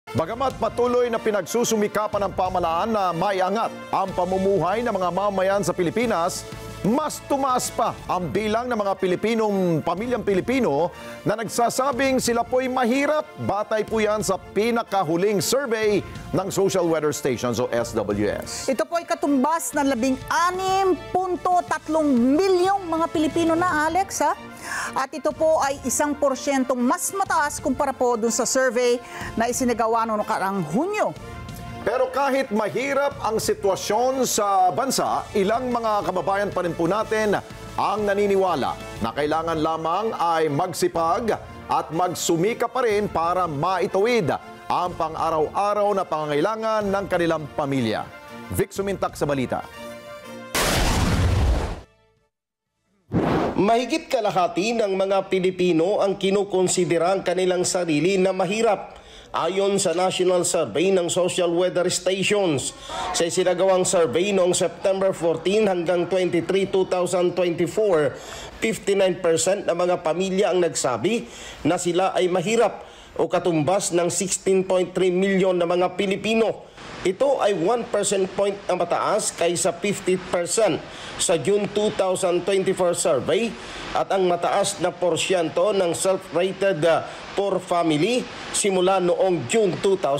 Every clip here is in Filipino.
Bagamat patuloy na pinagsusumikapan ng pamahalaan na maiangat ang pamumuhay ng mga mamamayan sa Pilipinas, mas tumaas pa ang bilang ng mga pamilyang Pilipino na nagsasabing sila po'y mahirap. Batay po yan sa pinakahuling survey ng Social Weather Stations o SWS. Ito po'y katumbas ng 16.3 milyong mga Pilipino na, Alex, ha? At ito po ay 1% mas mataas kumpara po dun sa survey na isinagawa noong nakaraang Hunyo. Pero kahit mahirap ang sitwasyon sa bansa, ilang mga kababayan pa rin po natin ang naniniwala na kailangan lamang ay magsipag at magsumika pa rin para maituwid ang pang-araw-araw na pangangailangan ng kanilang pamilya. Vic Sumintak sa balita. Mahigit kalahati ng mga Pilipino ang kinukonsidera ang kanilang sarili na mahirap ayon sa National Survey ng Social Weather Stations. Sa isinagawang survey noong September 14 hanggang 23, 2024, 59% ng mga pamilya ang nagsabi na sila ay mahirap o katumbas ng 16.3 milyon na mga Pilipino. Ito ay 1% point na mataas kaysa 50% sa June 2024 survey at ang mataas na porsyento ng self-rated poor family simula noong June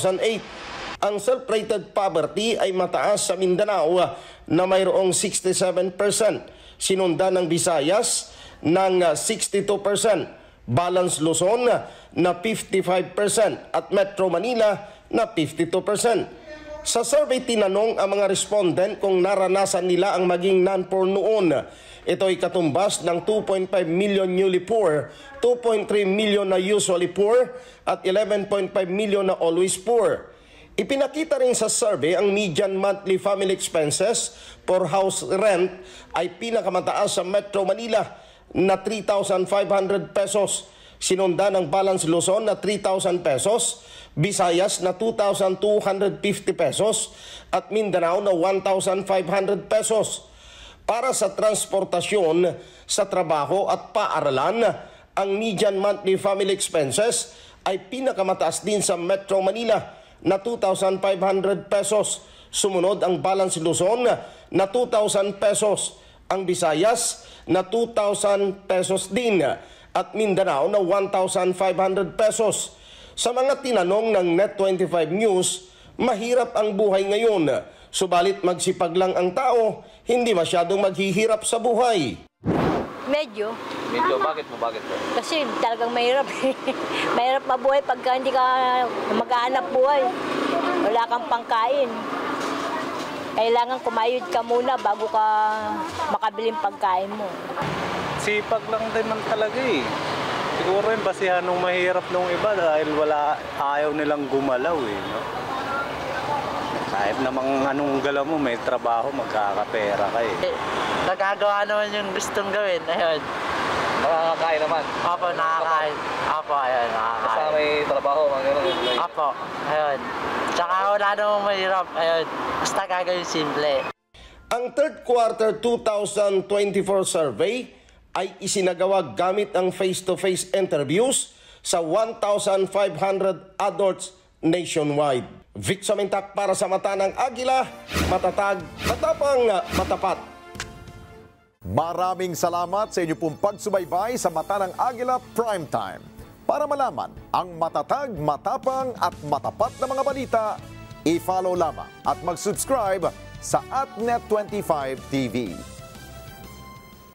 2008. Ang self-rated poverty ay mataas sa Mindanao na mayroong 67%, sinundan ng Visayas ng 62%, Balance Luzon na 55% at Metro Manila na 52%. Sa survey, tinanong ang mga respondent kung naranasan nila ang maging non-poor noon. Ito ay katumbas ng 2.5 million newly poor, 2.3 million na usually poor, at 11.5 million na always poor. Ipinakita rin sa survey ang median monthly family expenses for house rent ay pinakamataas sa Metro Manila na 3,500 pesos. Sinundan ng Balance Luzon na 3,000 pesos, Visayas na 2,250 pesos at Mindanao na 1,500 pesos. Para sa transportasyon, sa trabaho at paaralan, ang median monthly family expenses ay pinakamataas din sa Metro Manila na 2,500 pesos. Sumunod ang Balance Luzon na 2,000 pesos, ang Visayas na 2,000 pesos din at Mindanao na 1,500 pesos. Sa mga tinanong ng Net25 News, mahirap ang buhay ngayon. Subalit magsipag lang ang tao, hindi masyadong maghihirap sa buhay. Medyo. Medyo? Bakit mo? Bakit mo? Kasi talagang mahirap. Mahirap mabuhay pagka hindi ka maghahanap buhay. Wala kang pangkain. Kailangan kumayod ka muna bago ka makabiling pagkain mo. Sipag lang din man talaga eh. Siguro yung basihan nung mahirap nung iba dahil ayaw nilang gumalaw eh. No? Kahit namang anong galaw mo, may trabaho, magkakapera ka eh. Nagagawa naman yung gustong gawin, ayun. Nakakain naman? Opo, nakakain. Opo, ayun, nakakain. Basta may trabaho, mga gano'n. Opo, ayun. Tsaka wala namang mahirap, ayun. Basta gagawin simple. Ang third quarter 2024 survey ay isinagawa gamit ang face-to-face interviews sa 1,500 adults nationwide. Vic Sumintak para sa Mata ng Agila, matatag, matapang, matapat. Maraming salamat sa inyo pong pagsubaybay sa Mata ng Agila Primetime. Para malaman ang matatag, matapang at matapat na mga balita, i-follow lamang at mag-subscribe sa @Net25 TV.